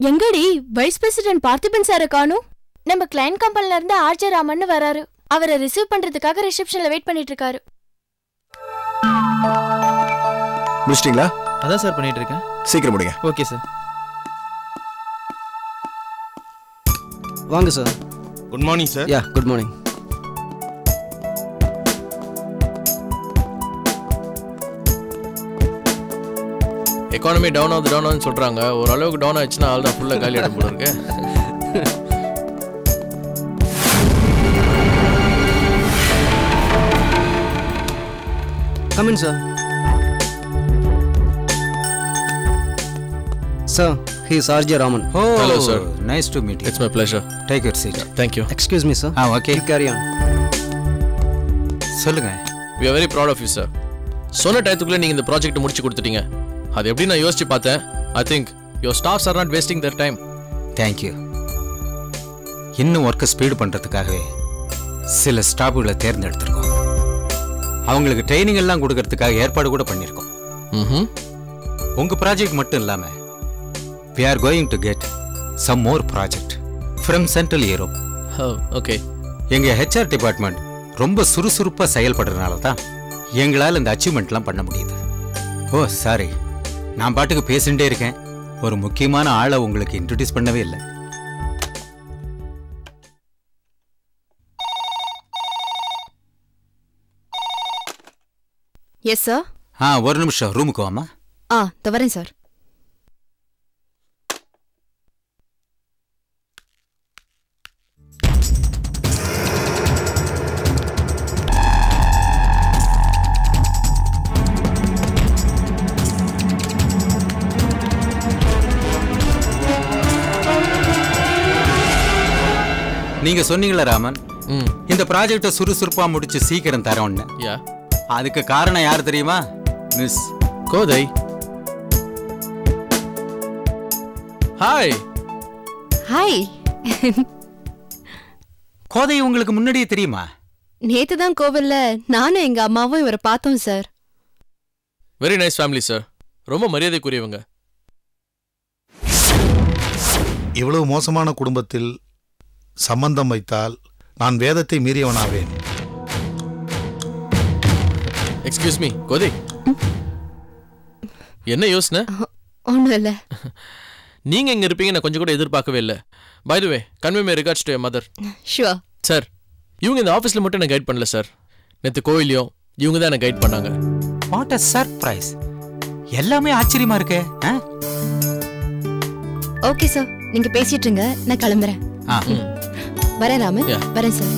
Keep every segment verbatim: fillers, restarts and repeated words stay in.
எங்கடி vice president Parthiban சார காணோம்? நம்ம கிளையன்ட் கம்பெனில இருந்து ஆர்ஜே ராமன் வராரு. அவரை ரிசீவ் பண்றதுக்காக ரிசப்ஷன்ல வெயிட் பண்ணிட்டு இருக்காரு. முடிச்சிட்டீங்களா? அதான் சார் பண்ணிட்டு இருக்கேன். சீக்கிரம் முடிங்க. Okay sir. வாங்க sir. Good morning sir. Yeah good morning. Economy down ஆகுது டவுன் ஆகுதுன்னு சொல்றாங்க. ஓரளவுக்கு டவுன் ஆச்சுன்னா ஆள் தான் ஃபுல்லாக காலி ஆகிடும் போல இருக்கு. Come in, sir. Sir, he is R J Raman. Oh, hello, sir. Nice to meet you. It's my pleasure. Take your seat. Thank you. Excuse me, sir. Ah, okay. You carry on. சொல்லுங்க. We are very proud of you, sir. சொன்ன டயத்துக்குள்ள நீங்க இந்த project முடிச்சு கொடுத்துட்டீங்க. அது எப்படி நான் யோசிச்சு பார்த்தேன். I think your staffs are not wasting their time. Thank you. இன்னும் ஒர்க்கை ஸ்பீடு பண்றதுக்காகவே சில ஸ்டாஃப்களை தேர்ந்தெடுத்திருக்கோம். அவங்களுக்கு ட்ரைனிங் எல்லாம் கொடுக்கறதுக்காக ஏற்பாடு கூட பண்ணியிருக்கோம். ம். உங்க ப்ராஜெக்ட் மட்டும் இல்லாம we are going to get some more project from Central Europe. Oh, okay. எங்க H R டிபார்ட்மெண்ட் ரொம்ப சுறுசுறுப்பா செயல்படுறதுனால தான் எங்களால் இந்த அச்சீவ்மெண்ட்லாம் பண்ண முடியுது. ஓ சாரி, நான் பாட்டுக்கு பேசிட்டே இருக்கேன். ஒரு முக்கியமான ஆளை உங்களுக்கு இன்ட்ரோடியூஸ் பண்ணவே இல்லை. Yes sir. ஆ ஒரு நிமிஷம் ரூமுக்கு வாமா. ஆ தவறேன் சார். நீங்க சொன்னீங்களா ராமன், இந்த ப்ராஜெக்டை சுறுசுறுப்பா முடிச்சு சீக்கிரம் தரோன்னு. யா, அதுக்கு காரணம் யார் தெரியுமா? Miss Kothai. Hi. Hi. Kothai உங்களுக்கு முன்னாடியே தெரியுமா? நேத்து தான் கோவில்ல நானும் எங்க அம்மாவும் இவரை பார்த்தோம் sir. Very nice family sir. ரொம்ப மரியாதைக்குரியவங்க. இவ்வளவு மோசமான குடும்பத்தில் சம்பந்தம் வைத்தால் நான் வேதத்தை மீறியவனாவேன். எக்ஸ்கியூஸ் மீ கோதை, என்ன யோசனை? ஒன்றும் இல்லை. நீங்க இங்க இருப்பீங்க நான் கொஞ்சம் கூட எதிர்பார்க்கவே இல்லை. By the way, convey my regards to your mother. Sure sir. இவங்க இந்த ஆஃபீஸில் மட்டும் எனக்கு கைட் பண்ணல சார். நேற்று கோயிலையும் இவங்க தான் எனக்கு கைட் பண்ணாங்க. What a surprise. எல்லாமே ஆச்சரியமா இருக்கு. ஓகே சார், நீங்க பேசிட்டு இருங்க, நான் கிளம்புறேன். வரேன் ராமன். வரேன் சார்.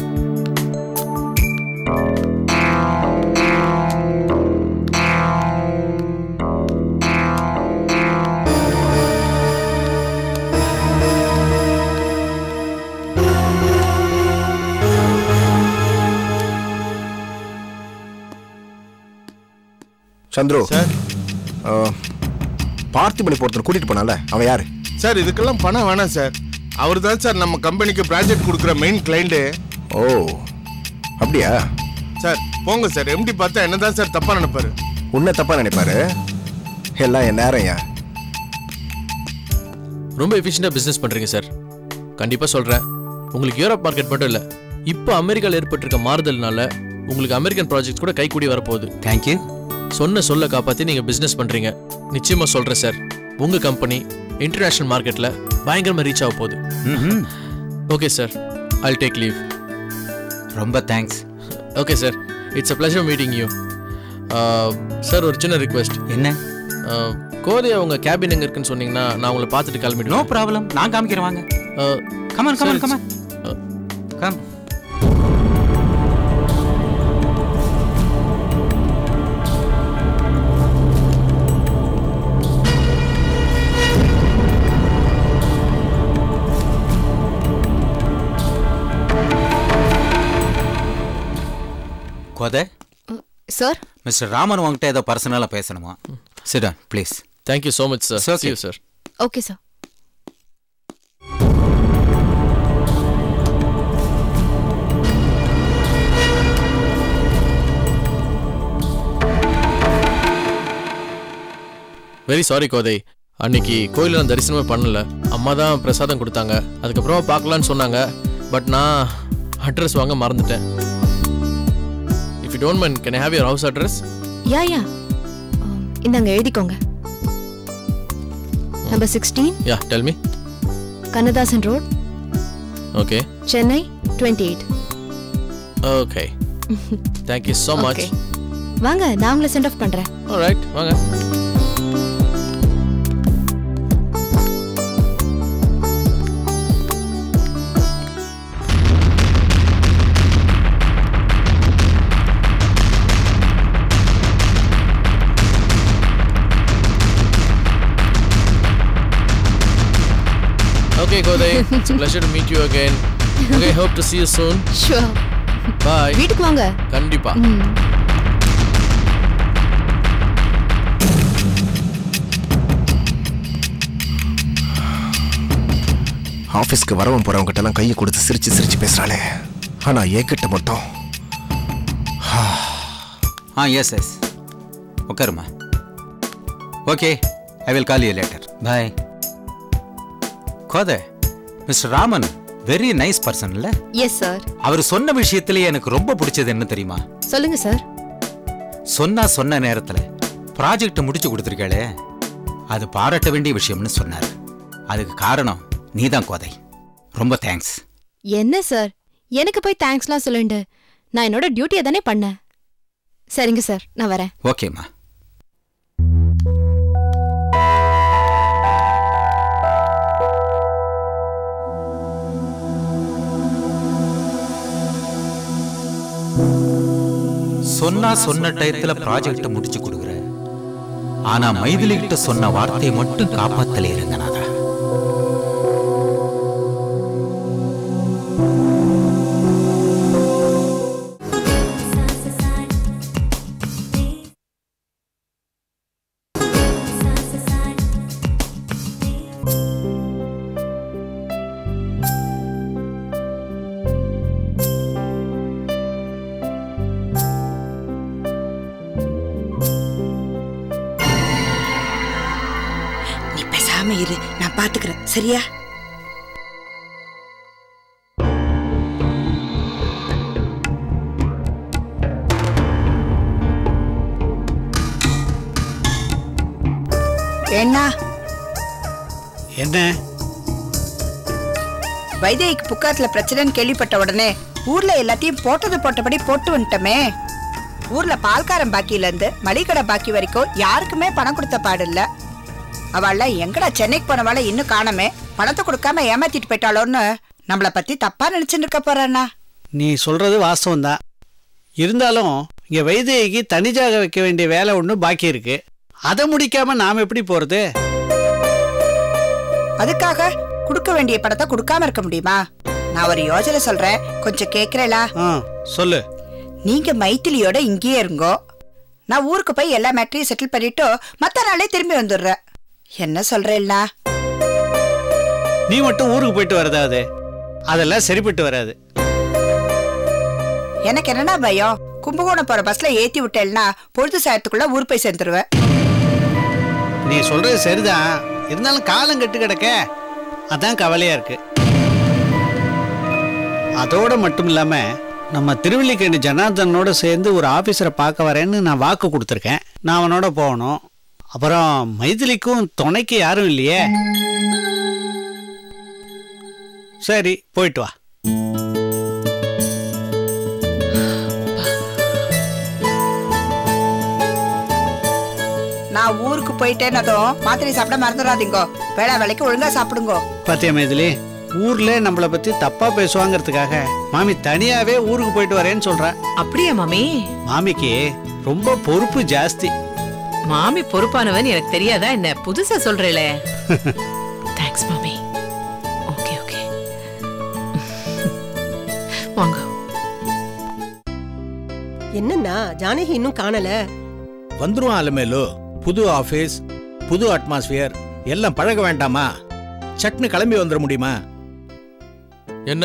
சந்துரு சார், பார்த்திபனை பொறுத்தவரை கூட்டிட்டு போனால அவன் யாரு சார்? இதுக்கெல்லாம் பணம் வேணாம் சார். அவர் தான் சார் நம்ம கம்பெனிக்கு ப்ராஜெக்ட் கொடுக்குற மெயின் கிளைண்ட். ஓ அப்படியா சார்? போங்க சார். எம்டி பார்த்தா என்னதான் சார் தப்பா நினைப்பாரு? உன்னை தப்பா நினைப்பாரு? எல்லாம் என் நேரம். ஏன் ரொம்ப எஃபிஷியண்டா பிசினஸ் பண்றீங்க சார். கண்டிப்பா சொல்றேன், உங்களுக்கு யூரோப் மார்க்கெட் மட்டும் இல்ல, இப்போ அமெரிக்கால ஏற்பட்டிருக்க மாறுதல்னால உங்களுக்கு அமெரிக்கன் ப்ராஜெக்ட் கூட கைக்கூடி வரப்போகுது. தேங்க்யூ. சொன்ன சொல்ல காப்பாத்தி நீங்க பிசினஸ் பண்றீங்க. நிச்சயமா சொல்றேன் சார், உங்க கம்பெனி இன்டர்நேஷனல் மார்க்கெட்ல பயங்கரமா ரீச் ஆக போகுது. Okay sir, I'll take leave. ரொம்ப thanks. Okay sir, it's a pleasure meeting you. Sir ஒரு சின்ன ரிக்வெஸ்ட். என்ன? கோதை அவங்க கேபின் எங்க இருக்குன்னு சொன்னீங்கன்னா நான் உங்களை பார்த்துட்டு கிளம்பிடுவேன். நோ ப்ராப்ளம், நான் காமிக்கிறேன் வாங்க. Come on come on come on come. Kothai sir, mister Raman உங்ககிட்ட ஏதோ பர்சனலா பேசணுமா? Sit down please. Thank you so much sir. Okay. See you sir. Okay sir. Very sorry Kothai. அன்னைக்கு கோயிலில் நான் தரிசனமே பண்ணல. அம்மா தான் பிரசாதம் கொடுத்தாங்க. அதுக்கப்புறமா பார்க்கலான்னு சொன்னாங்க. பட் நான் அட்ரஸ் வாங்க மறந்துட்டேன். If you don't mind can I have your house address? Yeah yeah இந்தாங்க எழுதிக்கோங்க. Number sixteen. Yeah tell me. Kannadasan road. Okay. Chennai twenty eight. Okay. Thank you so much. வாங்க நான் உங்களை சென்ட் ஆஃப் பண்றேன். ஆல்ரைட் வாங்க. Okay, Goday. It's a pleasure to meet you again. Okay, hope to see you soon. Sure. Bye. வீட்டுக்கு வாங்க. கண்டிப்பா. ஆஃபீஸ்க்கு வரவன் போறவங்க கிட்ட எல்லாம் கையை கொடுத்து சிரிச்சு சிரிச்சு பேசுறாளே. ஆனா ஏகிட்ட மட்டும். ஆ எஸ் எஸ் உட்காருமா. Okay I will call you later. Bye. Kothai, mister Raman very nice person இல்ல? Yes sir. அவர் சொன்ன விஷயத்திலே எனக்கு ரொம்ப பிடிச்சது என்ன தெரியுமா? சொல்லுங்க சார். சொன்னா சொன்ன நேரத்துல ப்ராஜெக்ட் முடிச்சு கொடுத்துருக்காளே, அது பாராட்ட வேண்டிய விஷயம்னு சொன்னார். அதுக்கு காரணம் நீதான் கோதை. ரொம்ப தேங்க்ஸ். என்ன சார் எனக்கு போய் தேங்க்ஸ்லாம் சொல்லுண்டு, நான் என்னோட டியூட்டியை தானே பண்ணேன். சரிங்க சார் நான் வரேன். ஓகேம்மா. சொன்னா சொன்ன டயத்துல ப்ராஜெக்ட் முடிச்சு கொடுக்குற, ஆனா மைதிலி கிட்ட சொன்ன வார்த்தையை மட்டும் காப்பாத்தல இருங்கனாதா. இரு, நான் பாத்துக்கிறேன். சரியா? என்ன என்ன வைதேகிக்கு புக்காத்துல பிரச்சனைன்னு கேள்விப்பட்ட உடனே ஊர்ல எல்லாத்தையும் போட்டது போட்டபடி போட்டு வந்துட்டோமே. ஊர்ல பால்காரன் பாக்கியில இருந்து மளிகடை பாக்கி வரைக்கும் யாருக்குமே பணம் கொடுத்த பாடு இல்ல. அவள எங்கடா சென்னைக்கு போனவாள இன்னும் காணமே, பணத்தை கொடுக்காம ஏமாத்திட்டு போயிட்டாளோன்னு நம்மளை பத்தி தப்பா நினைச்சுட்டு இருக்க போறானா? நீ சொல்றது வாஸ்தவம் தான். இருந்தாலும் இங்க வைதேகிக்கு தனிஜாக வைக்க வேண்டிய வேலை ஒண்ணு பாக்கி இருக்கு. அதை முடிக்காம நாம எப்படி போறது? அதுக்காக கொடுக்க வேண்டிய பணத்தை கொடுக்காம இருக்க முடியுமா? நான் ஒரு யோசனை சொல்றேன், கொஞ்சம் கேக்குறேளா? சொல்லு. நீங்க மைத்திலியோட இங்கேயே இருங்கோ, நான் ஊருக்கு போய் எல்லா மேட்டரையும் செட்டில் பண்ணிட்டு மத்த நாளே திரும்பி வந்துடுறேன். என்ன சொல்றேன்னா? நீ மட்டும் ஊருக்கு போயிட்டு வரதாது, அதெல்லாம் சரிப்பட்டு வராது. எனக்கு என்னன்னா பயம், கும்பகோணம் போற பஸ்ல ஏத்தி விட்டேன்னா பொழுது சாயத்துக்குள்ள ஊர் போய் சேர்ந்துருவேன். நீ சொல்றது சரிதான், இருந்தாலும் காலம் கெட்டு கிடக்க, அதான் கவலையா இருக்கு. அதோட மட்டும் இல்லாம நம்ம திருவல்லிக்கேணி ஜனார்தனோட சேர்ந்து ஒரு ஆபீசரை பார்க்க வரேன்னு நான் வாக்கு கொடுத்துருக்கேன். நான் அவனோட போகணும். அப்புறம் மைதிலிக்கும் துணைக்கு யாரும் இல்லையே. சரி போயிட்டு வா. நான் ஊருக்கு போயிட்டேன்னதும் மாத்திரை சாப்பிட மறந்துடாதீங்கோ. வேளா வேலைக்கு ஒழுங்கா சாப்பிடுங்கோ. பாத்தியா மைதிலி, ஊர்ல நம்மளை பத்தி தப்பா பேசுவாங்கிறதுக்காக மாமி தனியாவே ஊருக்கு போயிட்டு வரேன்னு சொல்ற. அப்படியே மாமி? மாமிக்கு ரொம்ப பொறுப்பு ஜாஸ்தி. மாமி பொறுப்பானவன் எனக்கு தெரியாதா என்ன? புதுசா சொல்றேளே. தேங்க்ஸ் மாமி. ஓகே ஓகே வாங்க. என்னன்னா ஜானகி இன்னும் காணல? வந்துருவான் அலமேலு. புது ஆபீஸ், புது அட்மாஸ்பியர், எல்லாம் பழக வேண்டாமா? சட்னு கிளம்பி வந்துட முடியுமா? என்ன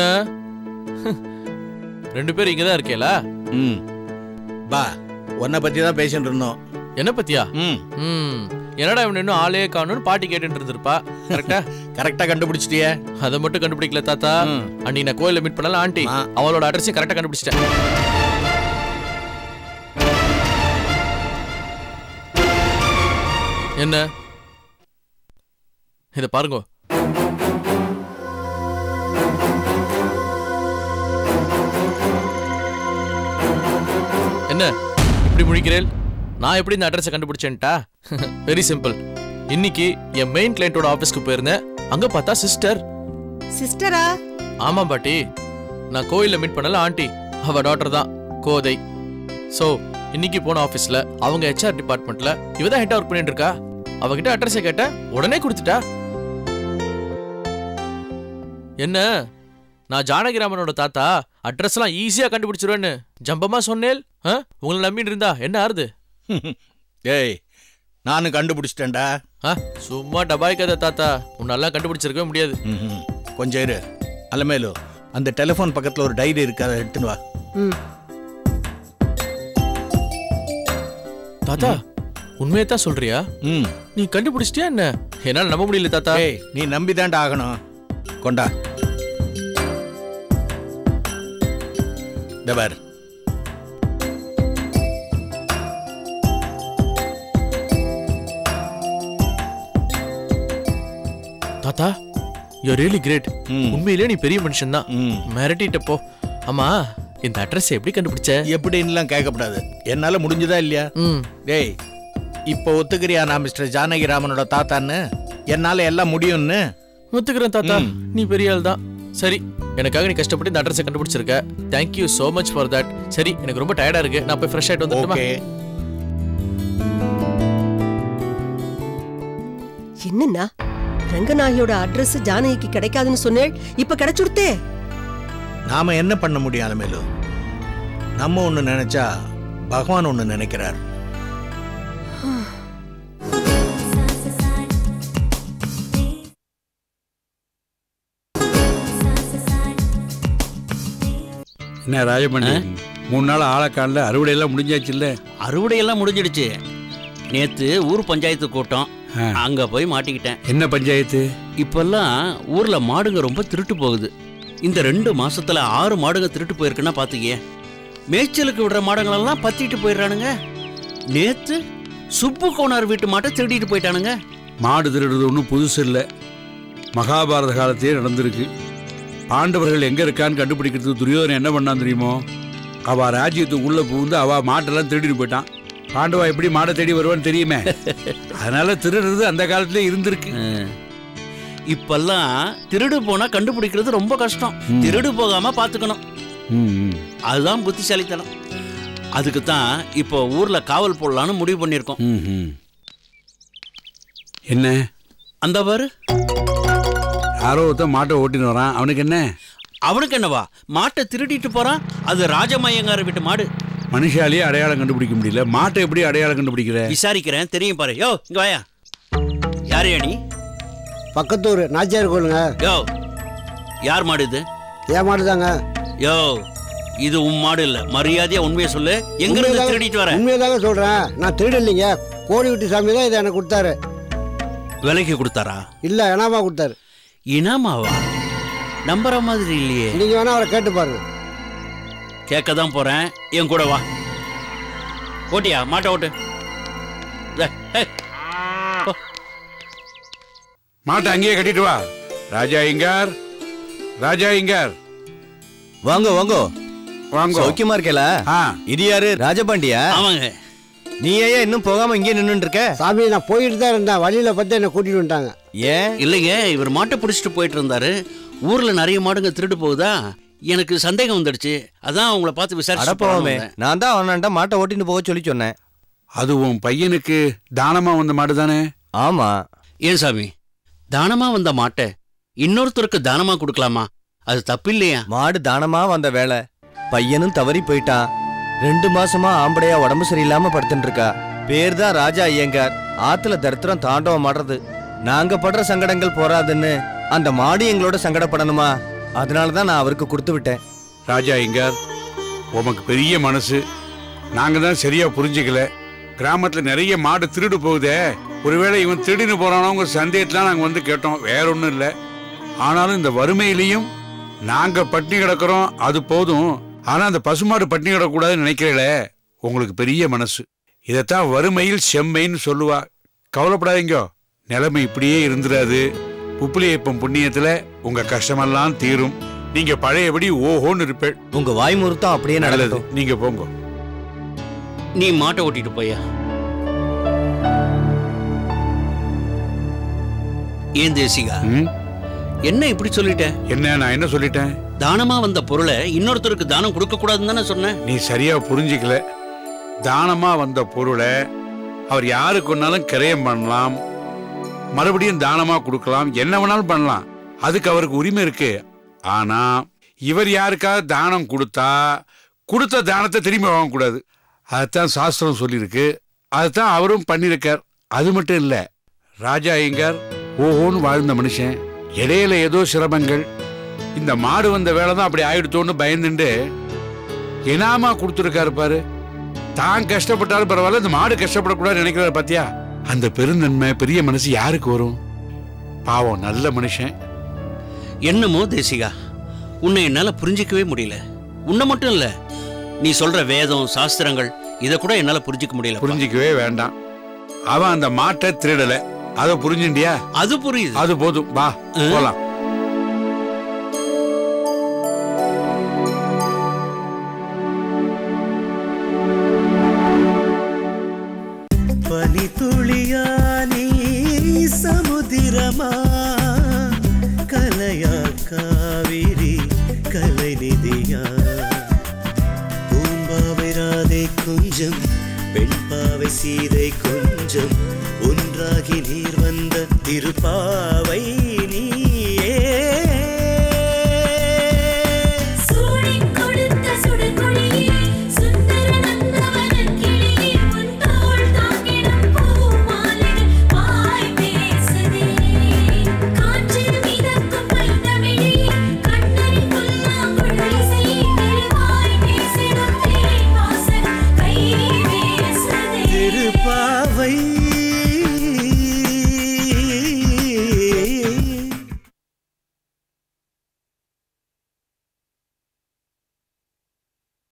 ரெண்டு பேரும் இங்கதான் இருக்கேல? ம் பா, உன்னை பத்தி தான் பேசிட்டு இருந்தோம். என்ன பத்தியா? ம் ம் என்னடா இவன் இன்னும் ஆளே காணும்னு பாட்டி கேட்டுட்டு இருந்திருப்பா. கரெக்டா கரெக்டா கண்டுபிடிச்சிட்டியே. அதை மட்டும் கண்டுபிடிக்கல தாத்தா. அன்னைக்கு நான் கோயில மீட் பண்ணல ஆண்டி, அவளோட அட்ரஸையும் கரெக்டா கண்டுபிடிச்சிட்டேன். என்ன இத பாருங்க. என்ன இப்படி முழிக்கிறேன்? நான் எப்படி இந்த அட்ரஸை கண்டுபிடிச்சேன்ட்டா? Very simple. இன்னைக்கு என் மெயின் கிளையண்டோட ஆபீஸ்க்கு போயிருந்தேன். அங்க பார்த்தா சிஸ்டர். சிஸ்டரா? ஆமா பாட்டி, நான் கோயில்ல மீட் பண்ணல ஆண்டி, அவ டாட்டர் தான் கோதை. சோ இன்னைக்கு போன ஆபீஸ்ல அவங்க ஹெச்ஆர் டிபார்ட்மெண்ட்ல இவதான் ஹெட்டா ஒர்க் பண்ணிட்டு இருக்கா. அவகிட்ட அட்ரஸை கேட்ட உடனே கொடுத்துட்டா. என்ன நான் ஜானகிராமனோட தாத்தா, அட்ரஸ் எல்லாம் ஈஸியா கண்டுபிடிச்சிருவேன்னு ஜம்பமா சொன்னேன். உங்களை நம்பிட்டு இருந்தா என்ன ஆறுது? ஏய், நானும் கண்டுபிடிச்சிட்டேன்டா. சும்மா டபாய் கதை தாத்தா, உன்னெல்லாம் கண்டுபிடிச்சிருக்கவே முடியாது. கொஞ்சம் இரு. அலமேலு, அந்த டெலிஃபோன் பக்கத்துல ஒரு டைரி இருக்கு, அதை எடுத்துன்னு வா. தாத்தா உண்மையை தான் சொல்றியா? நீ கண்டுபிடிச்சிட்டியா என்ன? என்னால நம்ப முடியல தாத்தா. ஏய், நீ நம்பிதான்டா ஆகணும். கொண்டா தபார். தாத்தா யூ ரியலி கிரேட். உண்மையிலேயே நீ பெரிய மனுஷன் தான். மிரட்டிட்ட போ. ஆமா, இந்த அட்ரஸ் எப்படி கண்டுபிடிச்ச? எப்படின்னுலாம் கேட்கக்கூடாது. என்னால முடிஞ்சதா இல்லையா? டேய், இப்போ ஒத்துக்கிறியா நான் மிஸ்டர் ஜானகிராமனோட தாத்தான்னு? என்னால எல்லாம் முடியும்னு ஒத்துக்கிறேன் தாத்தா. நீ பெரிய ஆள் தான். சரி, எனக்காக நீ கஷ்டப்பட்டு இந்த அட்ரஸை கண்டுபிடிச்சிருக்க. Thank you so much for that. சரி, எனக்கு ரொம்ப டயர்டா இருக்கு, நான் போய் ஃப்ரெஷ் ஆயிட்டு வந்துட்டுமா? என்னன்னா ரங்கநாயகியோட அட்ரஸ் ஜானகிக்கு கிடைக்காதுன்னு சொன்னேன், இப்ப கிடைச்சுடுத்தே. நாம என்ன பண்ண முடியும் அலமேலு? நம்ம ஒண்ணு நினைச்சா பகவான் ஒண்ணு நினைக்கிறார். என்ன ராஜமணி, மூணு நாள் ஆளக்கான்ல அறுவடை எல்லாம் முடிஞ்சாச்சு இல்ல? அறுவடை எல்லாம் முடிஞ்சிடுச்சு. நேத்து ஊர் பஞ்சாயத்து கூட்டம், அங்க போய் மாட்டிக்கிட்டேன். என்ன பஞ்சாயத்து? இப்பெல்லாம் ஊர்ல மாடுங்க ரொம்ப திருட்டு போகுது. இந்த ரெண்டு மாசத்துல ஆறு மாடுங்க திருட்டு போயிருக்குன்னா பாத்துக்கிய. மேய்ச்சலுக்கு விடுற மாடுங்களெல்லாம் பத்திட்டு போயிடுறானுங்க. நேத்து சுப்பு கோனார் வீட்டு மாட்டை திருடிட்டு போயிட்டானுங்க. மாடு திருடுறது ஒன்றும் புதுசு இல்லை, மகாபாரத காலத்தையே நடந்திருக்கு. பாண்டவர்கள் எங்க இருக்கான்னு கண்டுபிடிக்கிறதுக்கு துரியோதனன் என்ன பண்ணான் தெரியுமோ? அவ ராஜ்யத்துக்கு உள்ள புகுந்து அவ மாட்டெல்லாம் திருடிட்டு போயிட்டான். பாண்டவா எப்படி மாடை தேடி வருவான்னு தெரியுமே. அதனால திருடுறது அந்த காலத்திலே இருந்திருக்கு. இப்பெல்லாம் திருடு போனா கண்டுபிடிக்கிறது ரொம்ப கஷ்டம். திருடு போகாம பாத்துக்கணும், அதுதான் புத்திசாலித்தனம். அதுக்கு தான் இப்போ ஊர்ல காவல் போடலான்னு முடிவு பண்ணிருக்கோம். என்ன அந்த பாரு, யாரோ ஒருத்தன் மாட்டை ஓட்டின்னு வரான். அவனுக்கு என்ன? அவனுக்கு என்னவா, மாட்டை திருடிட்டு போறான். அது ராஜமையங்கார வீட்டு மாடு. மனுஷாலேயே அடையாளம் கண்டுபிடிக்க முடியல, மாட்டை எப்படி அடையாளம் கண்டுபிடிக்கிற? விசாரிக்கிறேன், தெரியும் பாரு. யோ இங்க வாயா. யாரு அணி? பக்கத்தூர் நாச்சியார் கோயிலுங்க. யோ யார் மாடு இது? ஏன் மாடு தாங்க. யோ இது உன் மாடு இல்ல, மரியாதையா உண்மையை சொல்லு. எங்க இருந்து திருடிட்டு வர? உண்மையை தாங்க சொல்றேன், நான் திருடு இல்லைங்க. கோடி விட்டு சாமி தான் இதை எனக்கு கொடுத்தாரு. விலைக்கு கொடுத்தாரா? இல்ல, இனாமா கொடுத்தாரு. இனாமாவா? நம்புற மாதிரி இல்லையே. நீங்க வேணா அவரை கேட்டு பாருங்க. கேட்க தான் போறேன், என் கூட வா. ஓட்டியா மாட்டை ஓட்டு. மாட்டை அங்கேயே கட்டிட்டு வா. ராஜா இங்கார், ராஜா இங்கார். வாங்க வாங்க வாங்க. சௌக்கியமா இருக்கல? இது யாரு? ராஜபாண்டியா? ஆமாங்க. நீ ஏன் இன்னும் போகாம இங்கே நின்று இருக்க? சாமி, நான் போயிட்டு தான் இருந்தேன், வழியில பார்த்து என்ன கூட்டிட்டு வந்துட்டாங்க. ஏன்? இல்லைங்க, இவர் மாட்டை பிடிச்சிட்டு போயிட்டு இருந்தாரு. ஊர்ல நிறைய மாடுங்க திருட்டு போகுதா, எனக்கு சந்தேகம் வந்துடுச்சு. அதான் உங்களை பார்த்து விசாரிச்சு. நான் தான் அவனாண்ட மாட்டை ஓட்டின்னு போக சொல்லி சொன்னேன். அது உன் பையனுக்கு தானமா வந்த மாடு தானே? ஆமா. ஏன் சாமி, தானமா வந்த மாட்டை இன்னொருத்தருக்கு தானமா கொடுக்கலாமா? அது தப்பு இல்லையா? மாடு தானமா வந்த வேலை, பையனும் தவறி போயிட்டான். ரெண்டு மாசமா ஆம்படையா உடம்பு சரியில்லாம படுத்துட்டு இருக்கா. பேர் தான் ராஜா ஐயங்கார். ஆத்துல தரித்திரம் தாண்டவம் மாடுறது. நாங்க படுற சங்கடங்கள் போறாதுன்னு அந்த மாடு எங்களோட சங்கடப்படணுமா? அதனாலதான் நான் அவருக்கு கொடுத்து விட்டேன். ராஜா ஐயங்கார், உமக்கு பெரிய மனசு. நாங்க தான் சரியா புரிஞ்சுக்கல. கிராமத்துல நிறைய மாடு திருடு போகுதே, ஒருவேளை இவன் திருடின்னு போறானோங்கிற சந்தேகத்தில் நாங்கள் வந்து கேட்டோம், வேற ஒன்றும் இல்லை. ஆனாலும் இந்த வறுமையிலையும் நாங்கள் பட்டினி கிடக்கிறோம், அது போதும். ஆனால் அந்த பசுமாடு பட்டினி கிடக்கூடாதுன்னு நினைக்கிறீங்களே, உங்களுக்கு பெரிய மனசு. இதைத்தான் வறுமையில் செம்மைன்னு சொல்லுவா. கவலைப்படாதீங்க, நிலைமை இப்படியே இருந்துடாது. உப்புலியப்பம் புண்ணியத்துல உங்க கஷ்டமெல்லாம் தீரும். நீங்க பழையபடி ஓஹோன்னு இருப்பேன். உங்க வாய்முறுத்தம் அப்படியே நல்லது. நீங்க போங்க. நீ மாட்டை ஓட்டிட்டு போயா. ஏன் தேசிகா என்ன இப்படி சொல்லிட்டேன்? என்ன நான் என்ன சொல்லிட்டேன்? தானமா வந்த பொருளை இன்னொருத்தருக்கு தானம் கொடுக்க கூடாதுன்னு தானே சொன்னேன். நீ சரியா புரிஞ்சுக்கல. தானமா வந்த பொருளை அவர் யாருக்கு வேணாலும் கிரயம் பண்ணலாம், மறுபடியும் தானமா கொடுக்கலாம், என்ன வேணாலும் பண்ணலாம். அதுக்கு அவருக்கு உரிமை இருக்கு. ஆனா இவர் யாருக்காவது தானம் கொடுத்தா கொடுத்த தானத்தை திரும்பி வாங்கக்கூடாது. அதுதான் சாஸ்திரம் சொல்லியிருக்கு. அதுதான் அவரும் பண்ணியிருக்கார். அது மட்டும் இல்ல, ராஜா ஐயங்கார் ஓஹோன்னு வாழ்ந்த மனுஷன். இடையில ஏதோ சிரமங்கள், இந்த மாடு வந்த வேலை தான் அப்படி ஆயிடுத்தோன்னு பயந்துட்டு இனாமா கொடுத்துருக்காரு பாரு. தான் கஷ்டப்பட்டாலும் பரவாயில்ல, இந்த மாடு கஷ்டப்படக்கூடாது நினைக்கிறாரு பாத்தியா? அந்த பெருந்தன்மை பெரிய மனசு யாருக்கு வரும்? பாவம், நல்ல மனுஷன். என்னமோ தேசிகா, உன்னை என்னால புரிஞ்சிக்கவே முடியல. உன்னை மட்டும் இல்ல, நீ சொல்ற வேதம் சாஸ்திரங்கள் இதை கூட என்னால புரிஞ்சிக்க முடியல. புரிஞ்சிக்கவே வேண்டாம். அவன் அந்த மாட்டை திருடல, அதை புரிஞ்சுண்டியா? அது புரியுது. அது போதும், வா போலாம். பனி துளியா நீ சமுதிரமா, கலையா காவிரி கலை நிதியா, பூம்பாவை ராதை கொஞ்சம் பெண்பாவை சீதை கொஞ்சம், ஒன்றாகி நீர் வந்த திருப்பாவை நீயே. திருப்பாவை